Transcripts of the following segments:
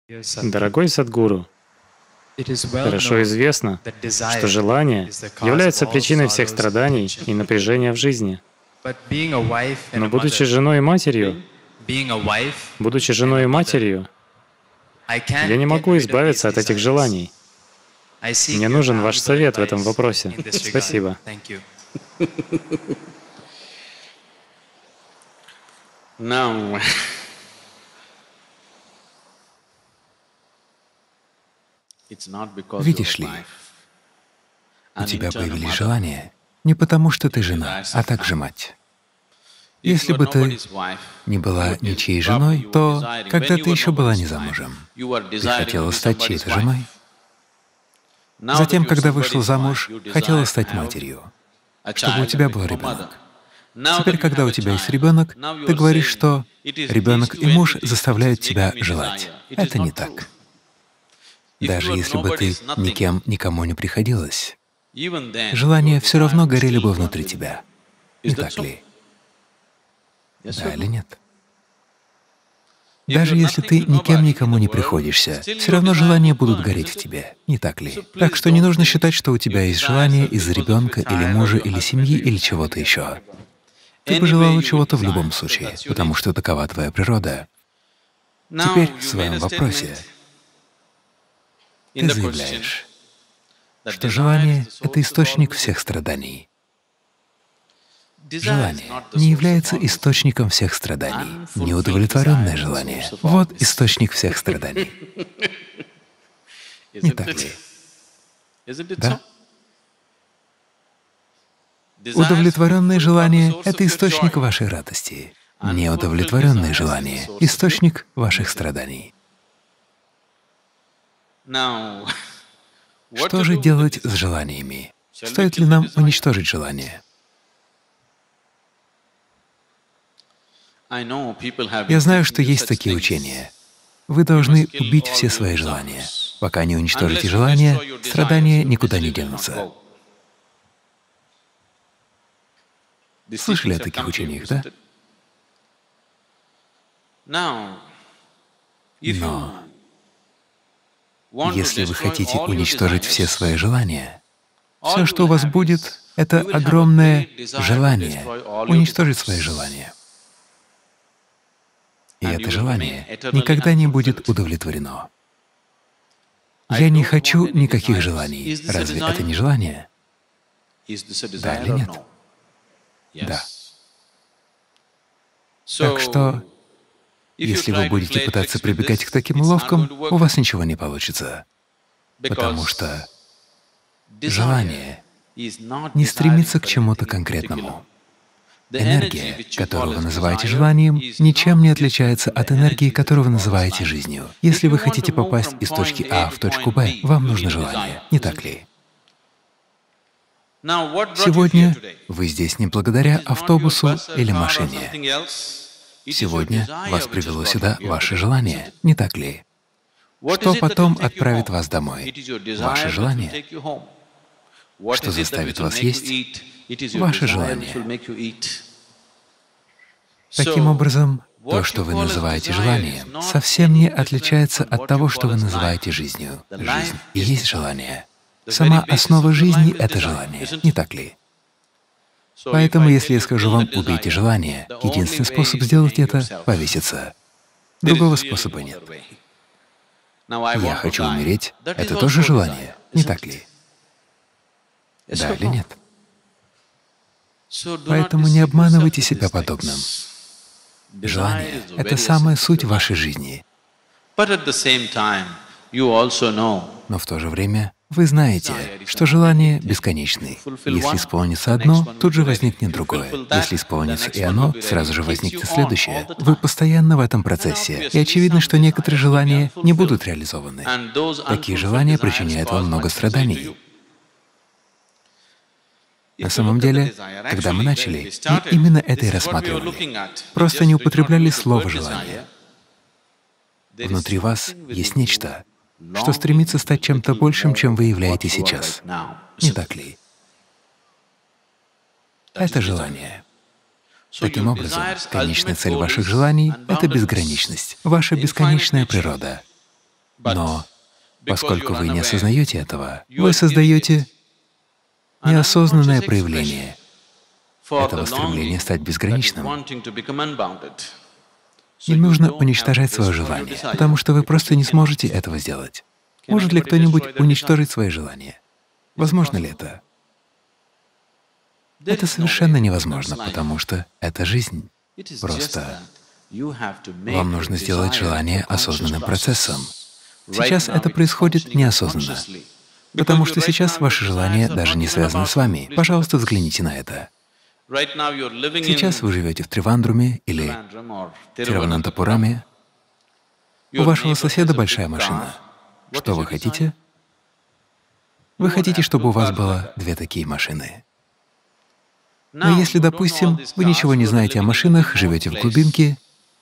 Дорогой Садгуру, хорошо известно, что желание является причиной всех страданий и напряжения в жизни. Но будучи женой и матерью, я не могу избавиться от этих желаний. Мне нужен ваш совет в этом вопросе. Спасибо. Видишь ли, у тебя появились желания не потому, что ты жена, а также мать. Если бы ты не была ничьей женой, то когда ты еще была не замужем, ты хотела стать чьей-то женой. Затем, когда вышла замуж, хотела стать матерью, чтобы у тебя был ребенок. Теперь, когда у тебя есть ребенок, ты говоришь, что ребенок и муж заставляют тебя желать. Это не так. Даже если бы ты никем никому не приходилась, желания все равно горели бы внутри тебя. Не так ли? Да или нет? Даже если ты никем никому не приходишься, все равно желания будут гореть в тебе, не так ли? Так что не нужно считать, что у тебя есть желание из-за ребенка или мужа, или семьи, или чего-то еще. Ты бы желала чего-то в любом случае, потому что такова твоя природа. Теперь в своем вопросе ты заявляешь, что желание — это источник всех страданий. Желание не является источником всех страданий. Неудовлетворенное желание — вот источник всех страданий. Не так ли? Да? Удовлетворенное желание — это источник вашей радости. Неудовлетворенное желание — источник ваших страданий. Что же делать с желаниями? Стоит ли нам уничтожить желание? Я знаю, что есть такие учения. Вы должны убить все свои желания. Пока не уничтожите желания, страдания никуда не денутся. Слышали о таких учениях, да? Но если вы хотите уничтожить все свои желания, все, что у вас будет, — это огромное желание уничтожить свои желания. И это желание никогда не будет удовлетворено. Я не хочу никаких желаний. Разве это не желание? Да или нет? Да. Так что, если вы будете пытаться прибегать к таким уловкам, у вас ничего не получится, потому что желание не стремится к чему-то конкретному. Энергия, которую вы называете желанием, ничем не отличается от энергии, которую вы называете жизнью. Если вы хотите попасть из точки А в точку Б, вам нужно желание, не так ли? Сегодня вы здесь не благодаря автобусу или машине. Сегодня вас привело сюда ваше желание, не так ли? Что потом отправит вас домой? Ваше желание. Что заставит вас есть? Ваше желание. Таким образом, то, что вы называете желанием, совсем не отличается от того, что вы называете жизнью. Жизнь и есть желание. Сама основа жизни — это желание, не так ли? Поэтому, если я скажу вам «убейте желание», единственный способ сделать это — повеситься. Другого способа нет. Я хочу умереть — это тоже желание, не так ли? Да или нет? Поэтому не обманывайте себя подобным. Желание — это самая суть вашей жизни. Но в то же время вы знаете, что желание бесконечны. Если исполнится одно, тут же возникнет другое. Если исполнится и оно, сразу же возникнет следующее. Вы постоянно в этом процессе, и очевидно, что некоторые желания не будут реализованы. Такие желания причиняют вам много страданий. На самом деле, когда мы начали, мы именно это и рассматривали. Просто не употребляли слово «желание». Внутри вас есть нечто, что стремится стать чем-то большим, чем вы являетесь сейчас. Не так ли? Это желание. Таким образом, конечная цель ваших желаний — это безграничность, ваша бесконечная природа. Но поскольку вы не осознаете этого, вы создаете неосознанное проявление этого стремления стать безграничным. Не нужно уничтожать свое желание, потому что вы просто не сможете этого сделать. Может ли кто-нибудь уничтожить свои желания? Возможно ли это? Это совершенно невозможно, потому что это жизнь. Просто вам нужно сделать желание осознанным процессом. Сейчас это происходит неосознанно, потому что сейчас ваши желания даже не связаны с вами. Пожалуйста, взгляните на это. Сейчас вы живете в Тривандруме или Тируванантапураме. У вашего соседа большая машина. Что вы хотите? Вы хотите, чтобы у вас было 2 такие машины. Но если, допустим, вы ничего не знаете о машинах, живете в глубинке,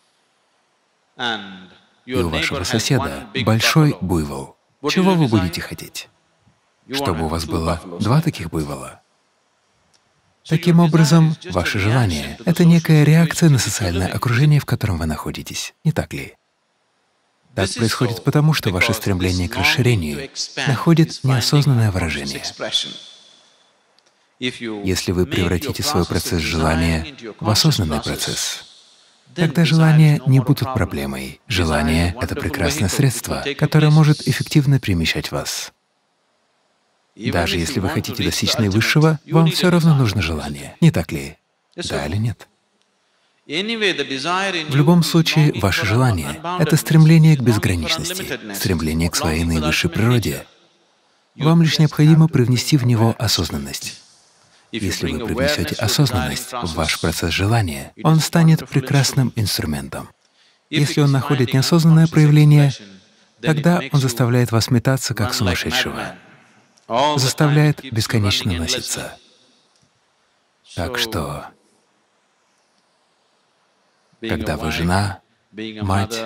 и у вашего соседа большой буйвол, чего вы будете хотеть? Чтобы у вас было 2 таких буйвола. Таким образом, ваше желание — это некая реакция на социальное окружение, в котором вы находитесь, не так ли? Так происходит потому, что ваше стремление к расширению находит неосознанное выражение. Если вы превратите свой процесс желания в осознанный процесс, тогда желания не будут проблемой. Желание — это прекрасное средство, которое может эффективно перемещать вас. Даже если вы хотите достичь наивысшего, вам все равно нужно желание, не так ли? Да или нет? В любом случае, ваше желание — это стремление к безграничности, стремление к своей наивысшей природе. Вам лишь необходимо привнести в него осознанность. Если вы привнесете осознанность в ваш процесс желания, он станет прекрасным инструментом. Если он находит неосознанное проявление, тогда он заставляет вас метаться как сумасшедшего, заставляет бесконечно носиться. Так что, когда вы жена, мать,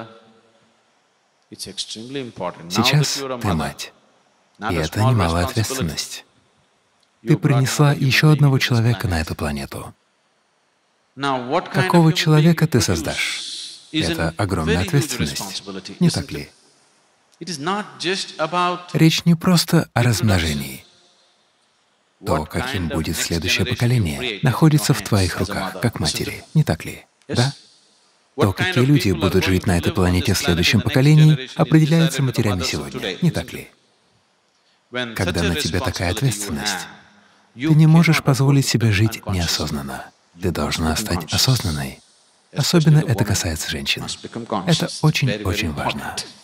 сейчас ты мать, и это немалая ответственность. Ты принесла еще одного человека на эту планету. Какого человека ты создашь? Это огромная ответственность, не так ли? Речь не просто о размножении. То, каким будет следующее поколение, находится в твоих руках, как матери, не так ли? Да? То, какие люди будут жить на этой планете в следующем поколении, определяется матерями сегодня, не так ли? Когда на тебя такая ответственность, ты не можешь позволить себе жить неосознанно. Ты должна стать осознанной. Особенно это касается женщин. Это очень-очень важно.